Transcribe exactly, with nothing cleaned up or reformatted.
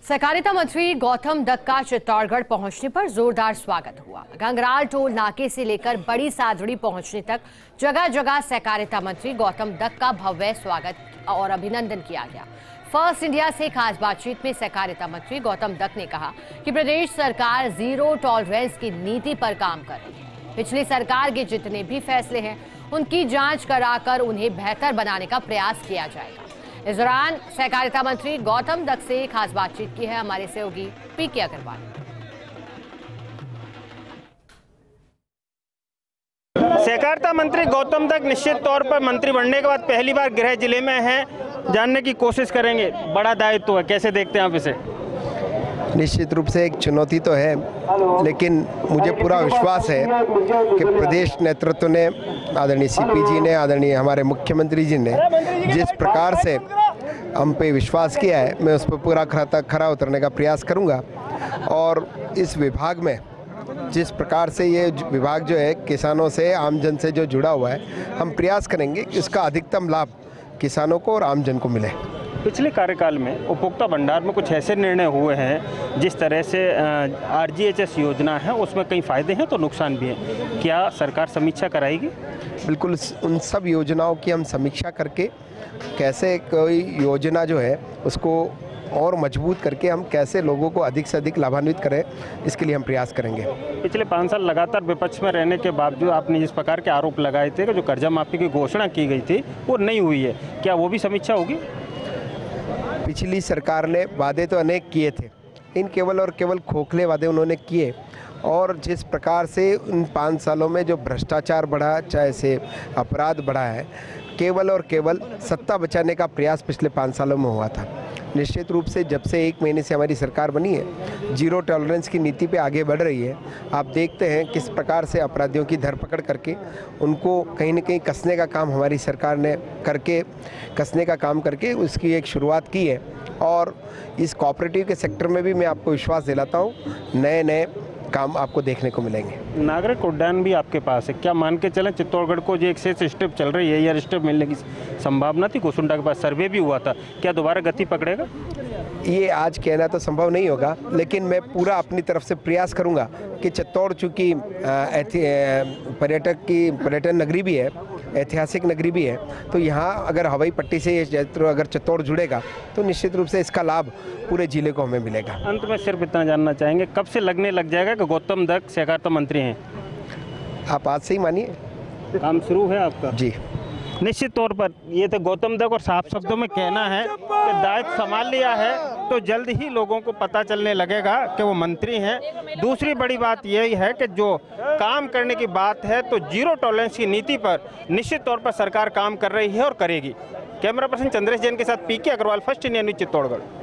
सहकारिता मंत्री गौतम दत्त का चित्तौड़गढ़ पहुंचने पर जोरदार स्वागत हुआ। गंगराल टोल नाके से लेकर बड़ी सादड़ी पहुंचने तक जगह जगह सहकारिता मंत्री गौतम दत्त का भव्य स्वागत और अभिनंदन किया गया। फर्स्ट इंडिया से खास बातचीत में सहकारिता मंत्री गौतम दत्त ने कहा कि प्रदेश सरकार जीरो टॉलरेंस की नीति पर काम कर रही है। पिछली सरकार के जितने भी फैसले हैं उनकी जांच कराकर उन्हें बेहतर बनाने का प्रयास किया जाएगा। इस दौरान सहकारिता मंत्री गौतम दत्त से खास बातचीत की है हमारे सहयोगी पीके अग्रवाल। सहकारिता मंत्री गौतम दत्त निश्चित तौर पर मंत्री बनने के बाद पहली बार गृह जिले में हैं, जानने की कोशिश करेंगे। बड़ा दायित्व है, कैसे देखते हैं आप इसे? निश्चित रूप से एक चुनौती तो है, लेकिन मुझे पूरा विश्वास है कि प्रदेश नेतृत्व ने, आदरणीय सीपी जी ने, आदरणीय हमारे मुख्यमंत्री जी ने जिस प्रकार से हम पे विश्वास किया है, मैं उस पर पूरा खरा खरा उतरने का प्रयास करूंगा। और इस विभाग में जिस प्रकार से ये विभाग जो है किसानों से, आमजन से जो जुड़ा हुआ है, हम प्रयास करेंगे कि इसका अधिकतम लाभ किसानों को और आमजन को मिले। पिछले कार्यकाल में उपभोक्ता भंडार में कुछ ऐसे निर्णय हुए हैं, जिस तरह से आर जी एच एस योजना है उसमें कई फायदे हैं तो नुकसान भी हैं। क्या सरकार समीक्षा कराएगी? बिल्कुल, उन सब योजनाओं की हम समीक्षा करके कैसे कोई योजना जो है उसको और मजबूत करके हम कैसे लोगों को अधिक से अधिक लाभान्वित करें, इसके लिए हम प्रयास करेंगे। पिछले पाँच साल लगातार विपक्ष में रहने के बावजूद आपने जिस प्रकार के आरोप लगाए थे कि जो कर्जा माफी की घोषणा की गई थी वो नहीं हुई है, क्या वो भी समीक्षा होगी? पिछली सरकार ने वादे तो अनेक किए थे, इन केवल और केवल खोखले वादे उन्होंने किए। और जिस प्रकार से उन पाँच सालों में जो भ्रष्टाचार बढ़ा, चाहे से अपराध बढ़ा है, केवल और केवल सत्ता बचाने का प्रयास पिछले पाँच सालों में हुआ था। निश्चित रूप से जब से एक महीने से हमारी सरकार बनी है, जीरो टॉलरेंस की नीति पे आगे बढ़ रही है। आप देखते हैं किस प्रकार से अपराधियों की धरपकड़ करके उनको कहीं न कहीं कसने का काम हमारी सरकार ने करके कसने का काम करके उसकी एक शुरुआत की है। और इस कोऑपरेटिव के सेक्टर में भी मैं आपको विश्वास दिलाता हूँ, नए नए काम आपको देखने को मिलेंगे। नागरिक उड्डयन भी आपके पास है, क्या मान के चलें चित्तौड़गढ़ को जो एक से स्टेप चल रही है, एयर स्टेप मिलने की संभावना थी, कुसुंडा के पास सर्वे भी हुआ था, क्या दोबारा गति पकड़ेगा? ये आज कहना तो संभव नहीं होगा, लेकिन मैं पूरा अपनी तरफ से प्रयास करूंगा कि चित्तौड़ चूँकि पर्यटक की पर्यटन नगरी भी है, ऐतिहासिक नगरी भी है, तो यहाँ अगर हवाई पट्टी से ये अगर चित्तौड़ जुड़ेगा तो निश्चित रूप से इसका लाभ पूरे जिले को हमें मिलेगा। अंत में सिर्फ इतना जानना चाहेंगे, कब से लगने लग जाएगा कि गौतम दत्त सहकारिता मंत्री हैं? आप आज से ही मानिए, काम शुरू है आपका? जी निश्चित तौर पर ये तो गौतम दत्त और साफ शब्दों में कहना है कि दायित्व संभाल लिया है तो जल्द ही लोगों को पता चलने लगेगा कि वो मंत्री हैं। दूसरी बड़ी बात यही है कि जो काम करने की बात है तो जीरो टॉलरेंस की नीति पर निश्चित तौर पर सरकार काम कर रही है और करेगी। कैमरा पर्सन चंद्रेश जैन के साथ PK Agarwal, first India news, Chittorgarh.